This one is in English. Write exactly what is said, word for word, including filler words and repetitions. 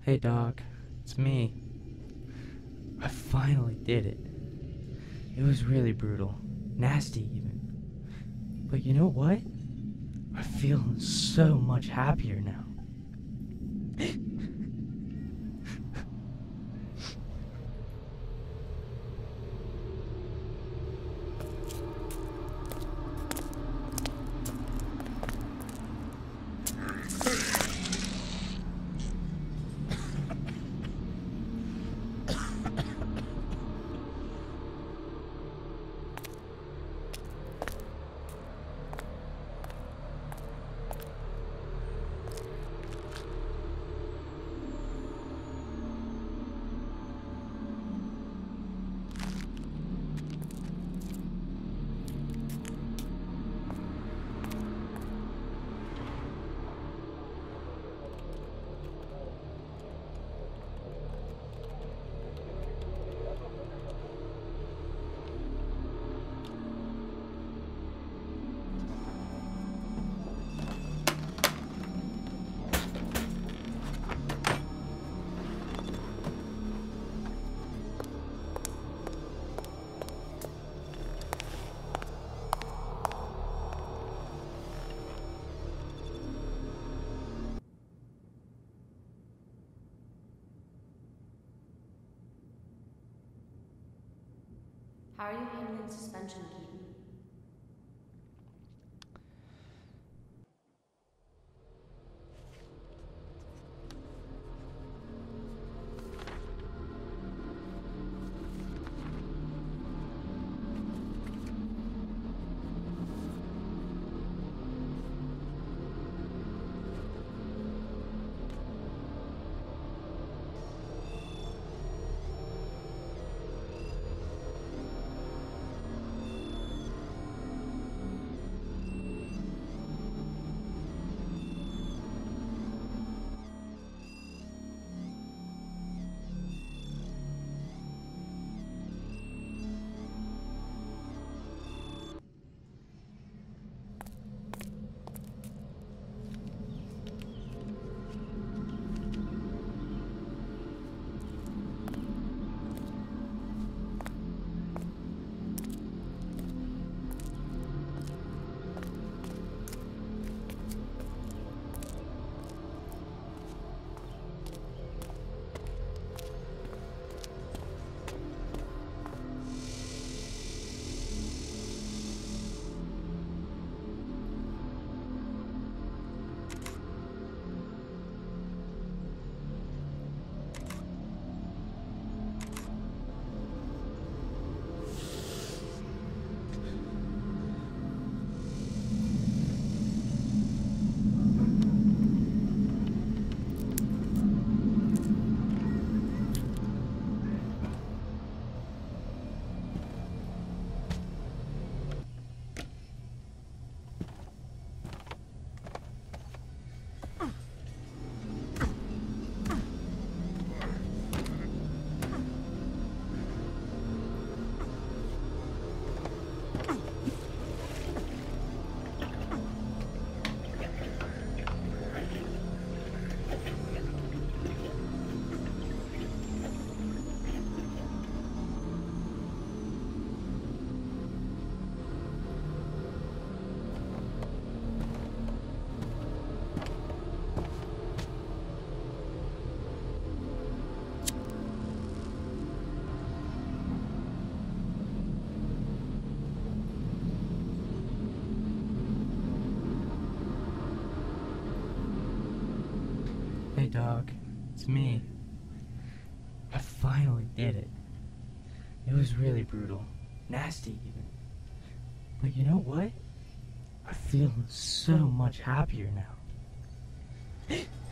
Hey Doc, it's me. I finally did it. It was really brutal. Nasty even. But you know what? I feel so much happier now. How are you handling suspension, Keaton? Hey Doc, it's me. I finally did it. It was really brutal. Nasty even. But you know what? I feel so much happier now.